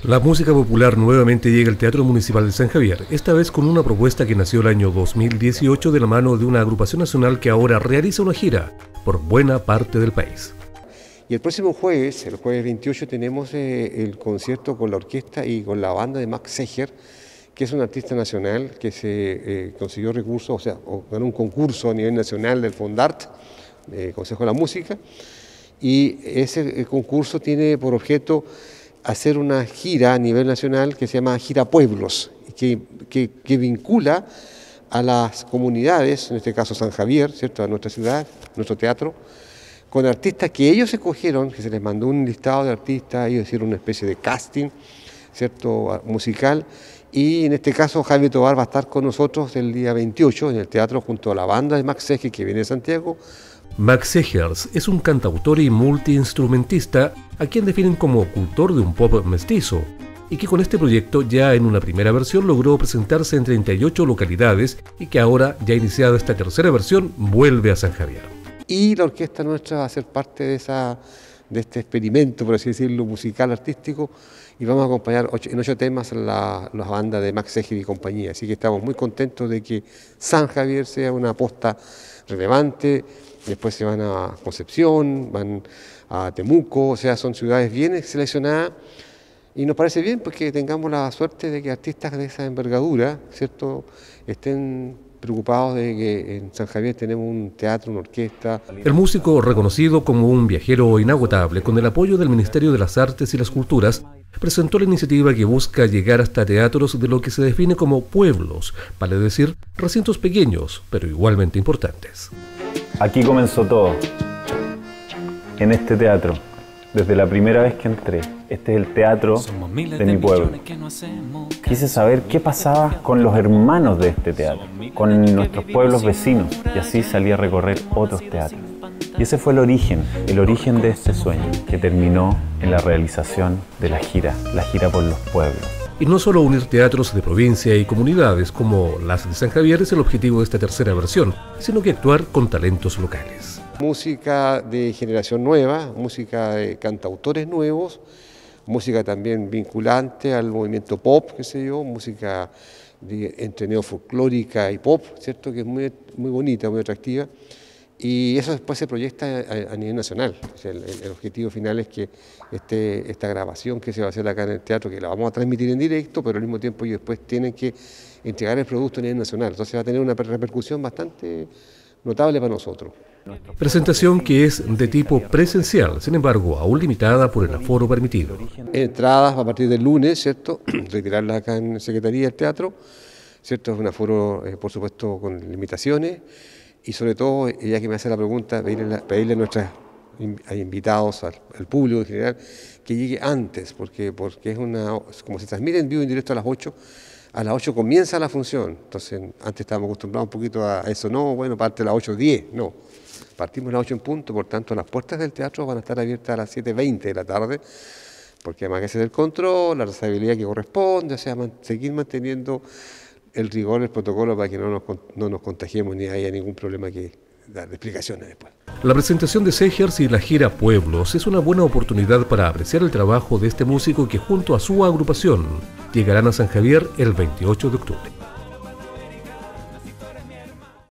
La música popular nuevamente llega al Teatro Municipal de San Javier, esta vez con una propuesta que nació el año 2018 de la mano de una agrupación nacional que ahora realiza una gira por buena parte del país. Y el próximo jueves, el jueves 28, tenemos el concierto con la orquesta y con la banda de Max Seger, que es un artista nacional que se consiguió recursos, o sea, ganó un concurso a nivel nacional del Fondart, Consejo de la Música, y ese concurso tiene por objeto hacer una gira a nivel nacional que se llama Gira Pueblos, que vincula a las comunidades, en este caso San Javier, ¿cierto?, a nuestra ciudad, nuestro teatro, con artistas que ellos escogieron, que se les mandó un listado de artistas, ellos hicieron una especie de casting, ¿cierto?, musical, y en este caso Jaime Tobar va a estar con nosotros el día 28 en el teatro junto a la banda de Max Seger que viene de Santiago. Max Seger es un cantautor y multiinstrumentista a quien definen como cultor de un pop mestizo y que con este proyecto ya en una primera versión logró presentarse en 38 localidades y que ahora, ya iniciada esta tercera versión, vuelve a San Javier. Y la orquesta nuestra va a ser parte de este experimento, por así decirlo, musical, artístico, y vamos a acompañar en 8 temas la banda de Max Seger y compañía. Así que estamos muy contentos de que San Javier sea una aposta relevante. Después se van a Concepción, van a Temuco, o sea, son ciudades bien seleccionadas y nos parece bien pues, que tengamos la suerte de que artistas de esa envergadura, ¿cierto?, estén preocupados de que en San Javier tenemos un teatro, una orquesta. El músico, reconocido como un viajero inagotable, con el apoyo del Ministerio de las Artes y las Culturas, presentó la iniciativa que busca llegar hasta teatros de lo que se define como pueblos, vale decir, recintos pequeños, pero igualmente importantes. Aquí comenzó todo, en este teatro, desde la primera vez que entré. Este es el teatro de mi pueblo. Quise saber qué pasaba con los hermanos de este teatro, con nuestros pueblos vecinos, y así salí a recorrer otros teatros. Y ese fue el origen de este sueño, que terminó en la realización de la gira por los pueblos. Y no solo unir teatros de provincia y comunidades como las de San Javier es el objetivo de esta tercera versión, sino que actuar con talentos locales. Música de generación nueva, música de cantautores nuevos, música también vinculante al movimiento pop, qué sé yo, música entre neofolclórica y pop, ¿cierto?, que es muy bonita, muy atractiva. Y eso después se proyecta a nivel nacional. O sea, el objetivo final es que esta grabación que se va a hacer acá en el teatro, que la vamos a transmitir en directo, pero al mismo tiempo ellos después tienen que entregar el producto a nivel nacional. Entonces va a tener una repercusión bastante notable para nosotros. Presentación que es de tipo presencial, sin embargo, aún limitada por el aforo permitido. Entradas a partir del lunes, ¿cierto?, retirarlas acá en Secretaría del Teatro, ¿cierto?, es un aforo, por supuesto, con limitaciones. Y sobre todo, ya que me hace la pregunta, pedirle a nuestros invitados, al público en general, que llegue antes, porque es como se transmite en vivo en directo a las 8 comienza la función. Entonces, antes estábamos acostumbrados un poquito a eso, no, bueno, parte a las 8:10, no. Partimos a las 8 en punto, por tanto, las puertas del teatro van a estar abiertas a las 7:20 de la tarde, porque además que hacer el control, la trazabilidad que corresponde, o sea, seguir manteniendo el rigor, el protocolo para que no nos contagiemos ni haya ningún problema que dar explicaciones después. La presentación de Seger y la gira Pueblos es una buena oportunidad para apreciar el trabajo de este músico que junto a su agrupación llegarán a San Javier el 28 de octubre.